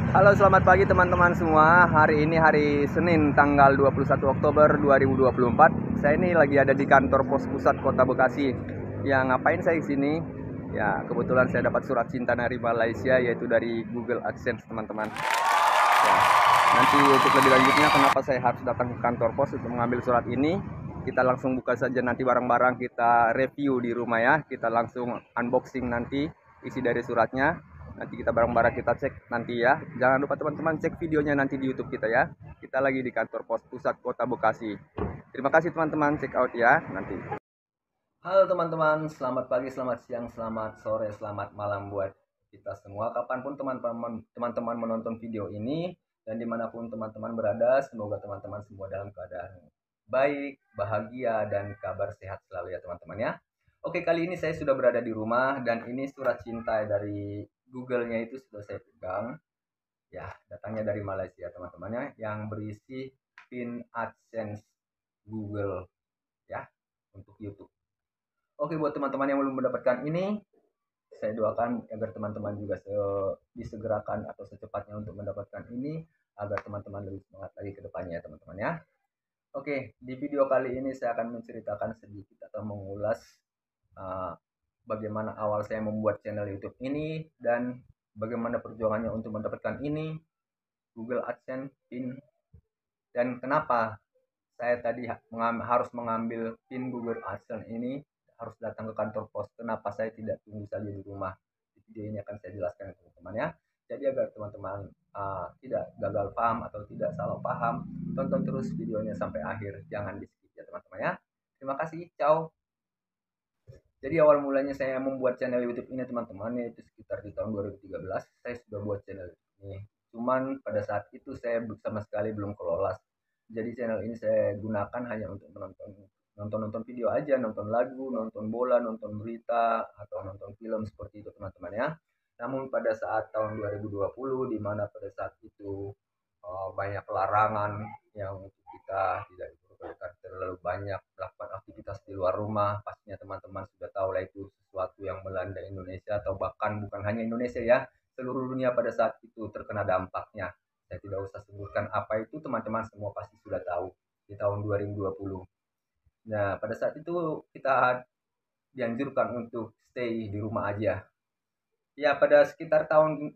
Halo, selamat pagi teman-teman semua. Hari ini hari Senin tanggal 21 Oktober 2024. Saya ini lagi ada di kantor pos pusat Kota Bekasi. Ya, ngapain saya di sini? Ya, kebetulan saya dapat surat cinta dari Malaysia, yaitu dari Google AdSense, teman-teman. Ya, nanti untuk lebih lanjutnya kenapa saya harus datang ke kantor pos untuk mengambil surat ini, kita langsung buka saja nanti barang-barang, kita review di rumah ya. Kita langsung unboxing nanti isi dari suratnya. Nanti kita bareng-bareng kita cek nanti ya. Jangan lupa teman-teman cek videonya nanti di YouTube kita ya. Kita lagi di kantor pos pusat Kota Bekasi. Terima kasih teman-teman, check out ya nanti. Halo teman-teman, selamat pagi, selamat siang, selamat sore, selamat malam buat kita semua. Kapanpun teman-teman menonton video ini dan dimanapun teman-teman berada, semoga teman-teman semua dalam keadaan baik, bahagia, dan kabar sehat selalu ya teman-teman ya. Oke, kali ini saya sudah berada di rumah dan ini surat cinta dari Google-nya itu sudah saya pegang. Ya, datangnya dari Malaysia teman-temannya yang berisi pin AdSense Google ya untuk YouTube. Oke, buat teman-teman yang belum mendapatkan ini, saya doakan agar teman-teman juga disegerakan atau secepatnya untuk mendapatkan ini agar teman-teman lebih semangat lagi ke depannya ya teman-teman ya. Oke, di video kali ini saya akan menceritakan sedikit atau mengulas uh, bagaimana awal saya membuat channel YouTube ini dan bagaimana perjuangannya untuk mendapatkan ini, Google AdSense, PIN, dan kenapa saya tadi harus mengambil PIN Google AdSense ini, harus datang ke kantor pos. Kenapa saya tidak tunggu saja di rumah? Di video ini akan saya jelaskan teman-teman ya. Jadi agar teman-teman tidak gagal paham atau tidak salah paham, tonton terus videonya sampai akhir. Jangan di skip ya teman-teman ya. Terima kasih. Ciao. Jadi awal mulanya saya membuat channel YouTube ini teman-teman, yaitu sekitar di tahun 2013 saya sudah buat channel ini. Cuman pada saat itu saya sama sekali belum kelola. Jadi channel ini saya gunakan hanya untuk nonton video aja, nonton lagu, nonton bola, nonton berita, atau nonton film seperti itu teman-teman ya. Namun pada saat tahun 2020, di mana pada saat itu banyak larangan yang kita tidak diperbolehkan terlalu banyak melakukan aktivitas di luar rumah. Pastinya teman-teman sudah tahu lah itu sesuatu yang melanda Indonesia atau bahkan bukan hanya Indonesia ya, seluruh dunia pada saat itu terkena dampaknya. Saya tidak usah sebutkan apa itu, teman-teman semua pasti sudah tahu di tahun 2020. Nah, pada saat itu kita dianjurkan untuk stay di rumah aja. Ya, pada sekitar tahun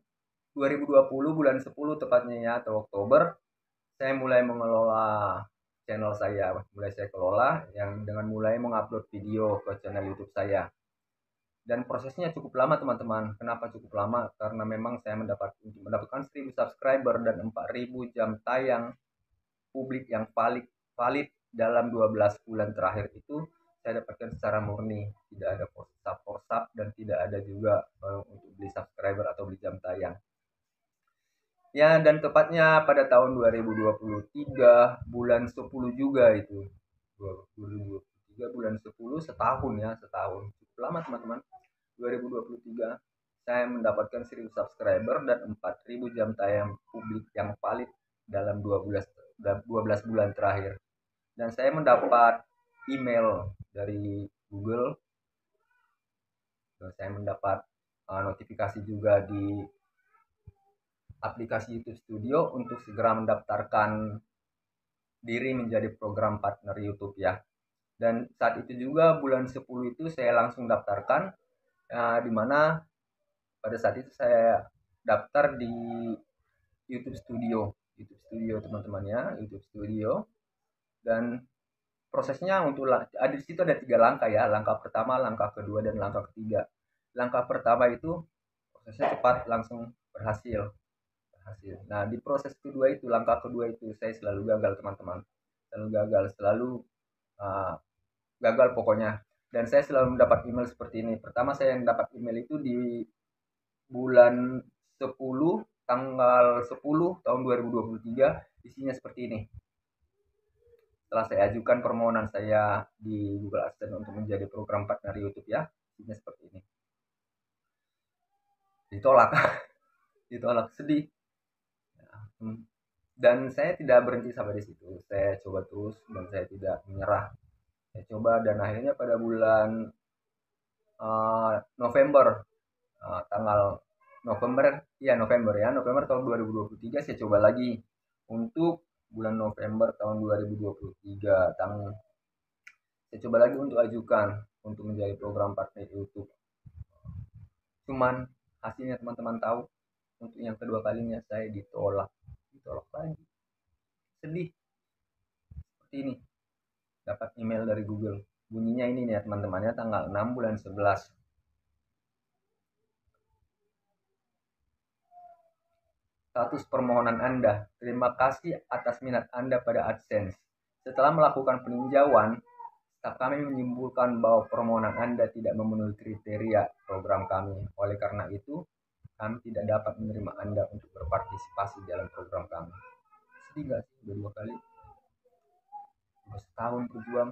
2020 bulan 10 tepatnya ya, atau Oktober, saya mulai mengelola channel saya. Mulai saya kelola yang dengan mulai mengupload video ke channel YouTube saya. Dan prosesnya cukup lama teman-teman. Kenapa cukup lama? Karena memang saya mendapatkan 1000 subscriber dan 4000 jam tayang publik yang valid dalam 12 bulan terakhir itu saya dapatkan secara murni, tidak ada forsap dan tidak ada juga untuk beli subscriber atau beli jam tayang. Ya, dan tepatnya pada tahun 2023 bulan 10 juga itu. 2023 bulan 10, setahun ya, setahun. Cukup lama teman-teman. 2023 saya mendapatkan 1000 subscriber dan 4000 jam tayang publik yang valid dalam 12 bulan terakhir. Dan saya mendapat email dari Google, dan saya mendapat notifikasi juga di aplikasi YouTube Studio untuk segera mendaftarkan diri menjadi program partner YouTube ya. Dan saat itu juga bulan 10 itu saya langsung daftarkan, di mana pada saat itu saya daftar di YouTube Studio. YouTube Studio teman-teman ya, YouTube Studio. Dan prosesnya untuk ada di situ ada 3 langkah ya. Langkah pertama, langkah kedua, dan langkah ketiga. Langkah pertama itu prosesnya cepat, langsung berhasil. Nah, di proses kedua itu, langkah kedua itu saya selalu gagal teman-teman. Selalu uh, gagal pokoknya. Dan saya selalu mendapat email seperti ini. Pertama saya yang dapat email itu di bulan 10, tanggal 10 tahun 2023, isinya seperti ini. Setelah saya ajukan permohonan saya di Google AdSense untuk menjadi program partner YouTube ya, isinya seperti ini. Ditolak. Ditolak, sedih. Dan saya tidak berhenti sampai di situ. Saya coba terus dan saya tidak menyerah. Saya coba dan akhirnya pada bulan November, tanggal November, ya November ya, November tahun 2023 saya coba lagi untuk bulan November tahun 2023 saya coba lagi untuk ajukan untuk menjadi program partner YouTube. Cuman hasilnya teman-teman tahu, untuk yang kedua kalinya saya ditolak lagi. Sedih. Seperti ini, dapat email dari Google. Bunyinya ini nih teman-temannya, tanggal 6 bulan 11. Status permohonan Anda. Terima kasih atas minat Anda pada AdSense. Setelah melakukan peninjauan, staf kami menyimpulkan bahwa permohonan Anda tidak memenuhi kriteria program kami. Oleh karena itu, kami tidak dapat menerima Anda untuk berpartisipasi dalam program kami. Sedih nggak sih? Udah 2 kali. Udah setahun berjuang.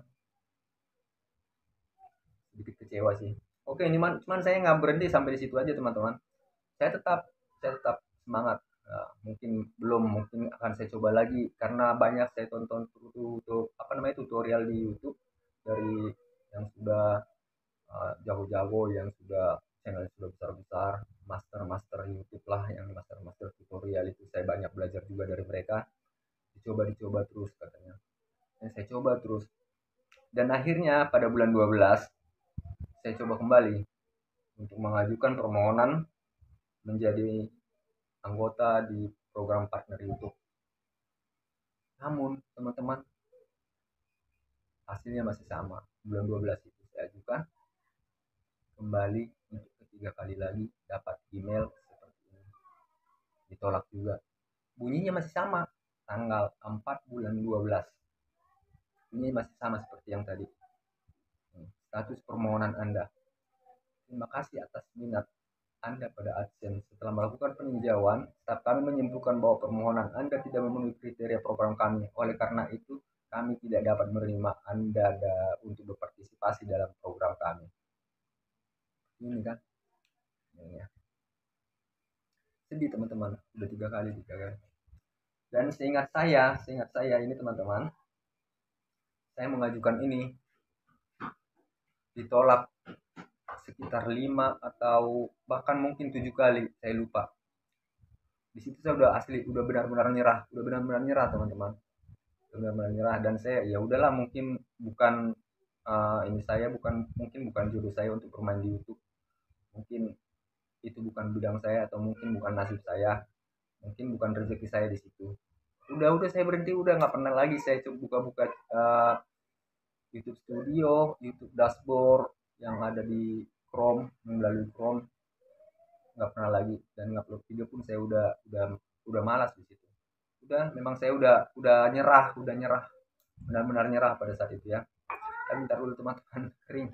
Sedikit kecewa sih. Oke, ini cuman saya nggak berhenti sampai di situ aja teman-teman. Saya tetap semangat. Nah, mungkin akan saya coba lagi karena banyak saya tonton tutorial di YouTube dari yang sudah jago-jago, yang sudah channel sudah besar-besar, master YouTube lah, yang master tutorial itu saya banyak belajar juga dari mereka. Dicoba terus katanya. Dan saya coba terus. Dan akhirnya pada bulan 12 saya coba kembali untuk mengajukan permohonan menjadi anggota di program partner YouTube. Namun teman-teman, hasilnya masih sama. Bulan 12 itu saya ajukan kembali untuk ketiga kali lagi, dapat email seperti ini, ditolak juga. Bunyinya masih sama, tanggal 4 bulan 12. Ini masih sama seperti yang tadi. Status permohonan Anda. Terima kasih atas minat Anda pada AdSense. Setelah melakukan peninjauan, staf kami menyimpulkan bahwa permohonan Anda tidak memenuhi kriteria program kami. Oleh karena itu, kami tidak dapat menerima Anda untuk berpartisipasi dalam program kami. Ini kan, ini ya. Sedih teman-teman, udah 3 kali. Dan seingat saya ini teman-teman, saya mengajukan ini ditolak sekitar 5 atau bahkan mungkin 7 kali, saya lupa. Di situ saya udah benar-benar nyerah teman-teman, benar-benar nyerah. Dan saya ya udahlah, mungkin bukan bukan jodoh saya untuk bermain di YouTube, mungkin itu bukan bidang saya, atau mungkin bukan nasib saya, mungkin bukan rezeki saya di situ. Udah saya berhenti, udah nggak pernah lagi saya coba buka-buka YouTube Studio, YouTube Dashboard yang ada di Chrome, melalui Chrome, nggak pernah lagi. Dan ngupload video pun saya udah malas di situ. Memang saya udah nyerah, benar-benar nyerah pada saat itu ya. Tapi bentar dulu teman-teman, kering.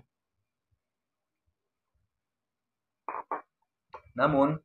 Namun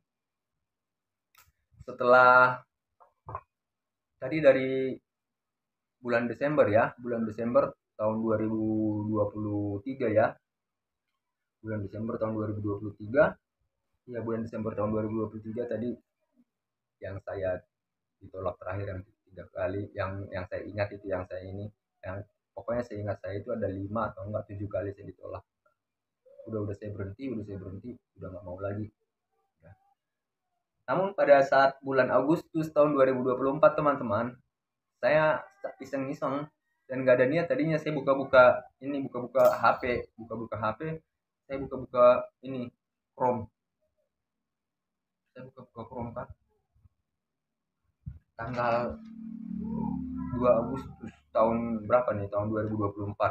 setelah tadi dari bulan Desember tahun 2023 ya. Bulan Desember tahun 2023. Ya, bulan Desember tahun 2023 tadi yang saya ditolak terakhir yang 3 kali, yang saya ingat itu, yang pokoknya saya ingat saya itu ada 5 atau enggak 7 kali saya ditolak. Udah saya berhenti, udah nggak mau lagi. Ya. Namun pada saat bulan Agustus tahun 2024 teman-teman, saya iseng-iseng dan nggak ada niat, tadinya saya buka-buka HP, saya buka-buka ini Chrome. Saya buka-buka Chrome kan, tanggal 2 Agustus tahun berapa nih, tahun 2024.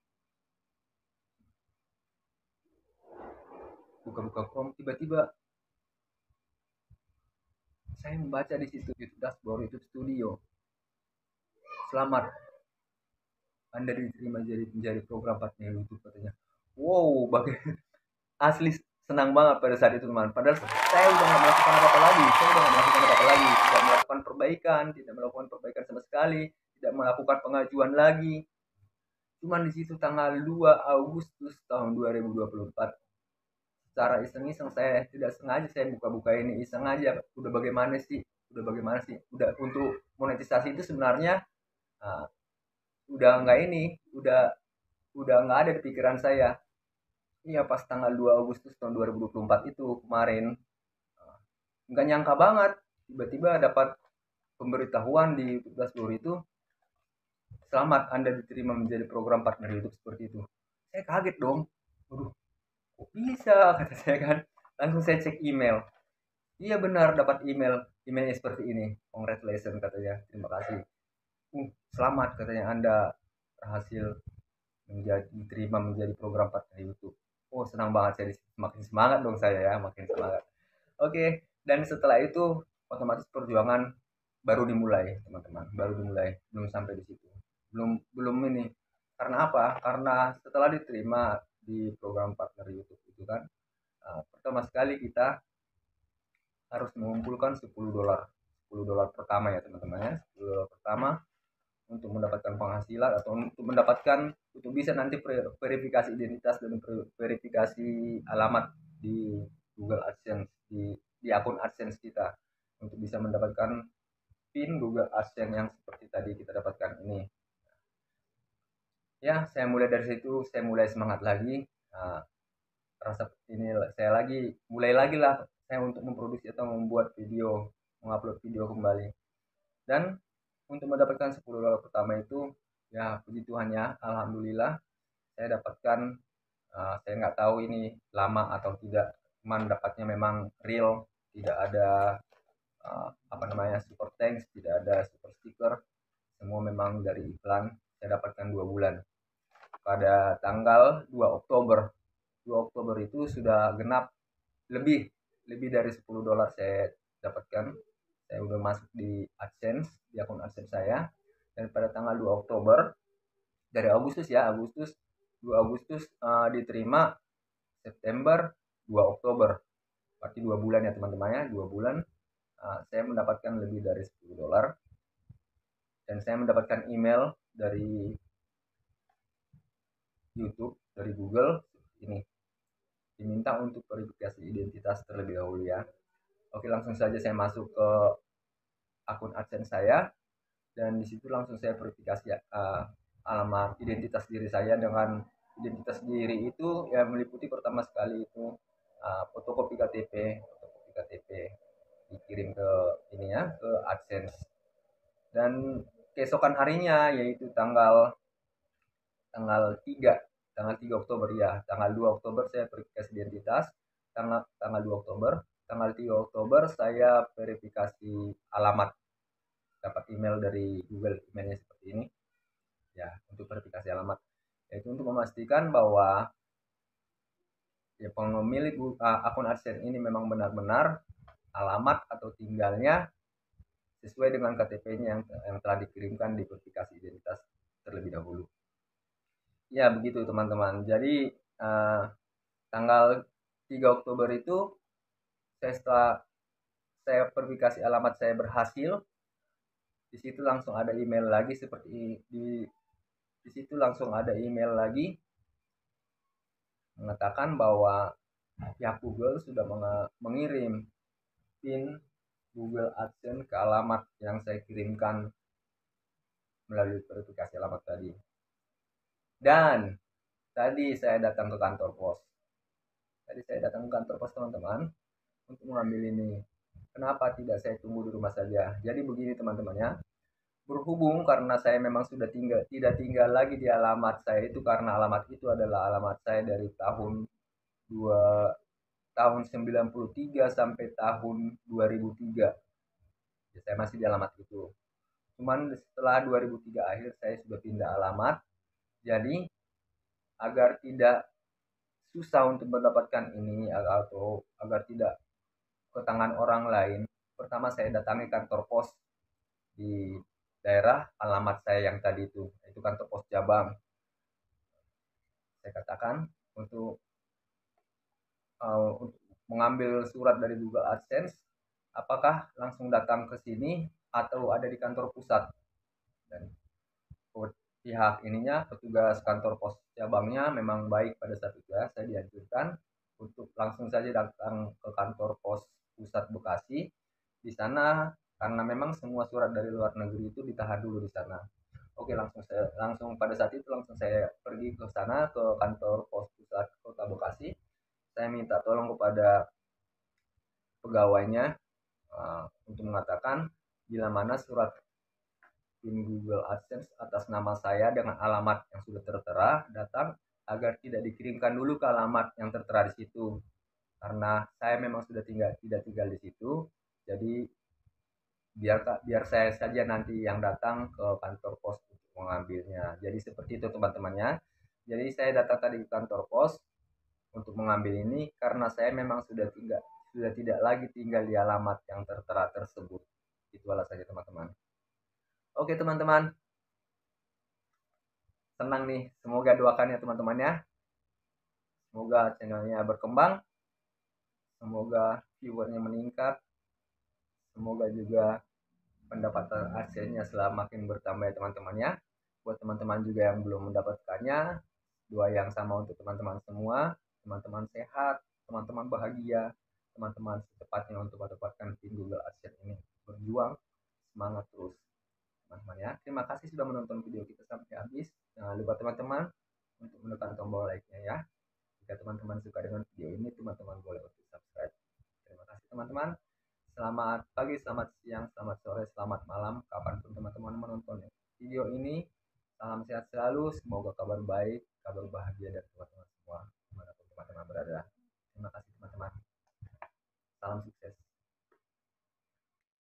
Buka-buka Chrome, tiba-tiba saya membaca di situ YouTube Dashboard, YouTube Studio. Selamat, Anda diterima menjadi program partner YouTube katanya. Wow, asli senang banget pada saat itu teman. Padahal saya udah nggak melakukan apa-apa lagi, tidak melakukan perbaikan sama sekali, tidak melakukan pengajuan lagi. Cuman di situ tanggal 2 Agustus tahun 2024, secara iseng-iseng, saya tidak sengaja saya buka-buka ini, iseng aja. Udah bagaimana sih, udah untuk monetisasi itu sebenarnya udah nggak ada di pikiran saya. Iya, pas tanggal 2 Agustus tahun 2024 itu kemarin, nggak nyangka banget tiba-tiba dapat pemberitahuan di YouTube dashboard itu, selamat Anda diterima menjadi program partner YouTube seperti itu. Saya kaget dong. Waduh, kok bisa, kata saya kan. Langsung saya cek email. Iya benar, dapat emailnya seperti ini. Congratulations katanya, terima kasih. Selamat katanya, Anda berhasil diterima menjadi program partner YouTube. Oh senang banget, saya makin semangat dong saya ya, makin semangat. Oke, dan setelah itu otomatis perjuangan baru dimulai teman-teman, baru dimulai, belum sampai di situ, belum belum ini. Karena apa? Karena setelah diterima di program partner YouTube itu kan, pertama sekali kita harus mengumpulkan $10 pertama ya teman-teman ya, $10 pertama untuk mendapatkan penghasilan atau untuk bisa nanti verifikasi identitas dan verifikasi alamat di Google AdSense, di akun AdSense kita, untuk bisa mendapatkan PIN Google AdSense yang seperti tadi kita dapatkan ini. Ya, saya mulai dari situ, saya mulai semangat lagi. Nah, rasa ini saya mulai lagi lah saya untuk memproduksi atau membuat video, mengupload video kembali. Dan untuk mendapatkan $10 pertama itu, ya puji Tuhan ya, alhamdulillah saya dapatkan. Saya nggak tahu ini lama atau tidak, cuman dapatnya memang real, tidak ada super thanks, tidak ada super sticker, semua memang dari iklan. Saya dapatkan 2 bulan pada tanggal 2 Oktober itu sudah genap lebih lebih dari $10 saya dapatkan. Saya udah masuk di AdSense, di akun AdSense saya, dan pada tanggal 2 Oktober, dari Agustus ya, 2 Agustus diterima, September, 2 Oktober, berarti 2 bulan ya teman-teman ya, 2 bulan saya mendapatkan lebih dari $10. Dan saya mendapatkan email dari YouTube, dari Google ini, diminta untuk verifikasi identitas terlebih dahulu ya. Oke, langsung saja saya masuk ke akun AdSense saya, dan di situ langsung saya verifikasi alamat identitas diri saya. Dengan identitas diri itu ya meliputi pertama sekali itu fotokopi KTP dikirim ke ini ya, ke AdSense. Dan keesokan harinya, yaitu tanggal tanggal 3 tanggal 3 Oktober ya, tanggal 2 Oktober saya verifikasi identitas, tanggal 2 Oktober, tanggal 3 Oktober saya verifikasi alamat, dapat email dari Google, emailnya seperti ini ya, untuk verifikasi alamat, yaitu untuk memastikan bahwa ya pemilik akun AdSense ini memang benar-benar alamat atau tinggalnya sesuai dengan KTP-nya yang telah dikirimkan di verifikasi identitas terlebih dahulu. Ya begitu teman-teman. Jadi tanggal 3 Oktober itu, setelah saya verifikasi alamat saya berhasil, di situ langsung ada email lagi seperti di situ langsung ada email lagi mengatakan bahwa pihak Google sudah mengirim PIN Google AdSense ke alamat yang saya kirimkan melalui verifikasi alamat tadi. Dan tadi saya datang ke kantor pos. Teman-teman, untuk mengambil ini. Kenapa tidak saya tunggu di rumah saja? Jadi begini teman-teman ya. Berhubung karena saya memang sudah tidak tinggal lagi di alamat saya itu, karena alamat itu adalah alamat saya dari tahun 93 sampai tahun 2003. Ya, saya masih di alamat itu. Cuman setelah 2003 akhir saya sudah pindah alamat. Jadi agar tidak susah untuk mendapatkan ini, atau agar tidak ke tangan orang lain, pertama saya datangi kantor pos di daerah alamat saya yang tadi itu kantor pos cabang. Saya katakan untuk mengambil surat dari Google AdSense, apakah langsung datang ke sini atau ada di kantor pusat. Dan pihak ininya, petugas kantor pos cabangnya memang baik pada saat itu ya. Saya dianjurkan untuk langsung saja datang ke kantor pos pusat Bekasi. Di sana karena memang semua surat dari luar negeri itu ditahan dulu di sana. Oke, langsung pada saat itu langsung saya pergi ke sana, ke kantor pos pusat Kota Bekasi. Saya minta tolong kepada pegawainya untuk mengatakan bila mana surat PIN Google AdSense atas nama saya dengan alamat yang sudah tertera datang, agar tidak dikirimkan dulu ke alamat yang tertera di situ, karena saya memang sudah tidak tinggal di situ. Jadi biar saya saja nanti yang datang ke kantor pos untuk mengambilnya. Jadi seperti itu teman-temannya. Jadi saya datang tadi ke kantor pos untuk mengambil ini karena saya memang sudah tidak lagi tinggal di alamat yang tertera tersebut. Itu alasannya teman-teman. Oke teman-teman, senang nih. Semoga doakan ya teman-teman ya. Semoga channelnya berkembang, semoga viewernya meningkat, semoga juga pendapatan adsense-nya semakin bertambah ya teman-teman ya. Buat teman-teman juga yang belum mendapatkannya, doa yang sama untuk teman-teman semua. Teman-teman sehat, teman-teman bahagia, teman-teman secepatnya untuk mendapatkan PIN Google AdSense ini. Berjuang, semangat terus teman-teman ya. Terima kasih sudah menonton video kita sampai habis. Jangan lupa teman-teman untuk menekan tombol like-nya ya. Jika teman-teman suka dengan video ini, teman-teman boleh untuk subscribe. Terima kasih teman-teman. Selamat pagi, selamat siang, selamat sore, selamat malam, kapanpun teman-teman menonton video ini. Salam sehat selalu, semoga kabar baik, kabar bahagia dari teman-teman.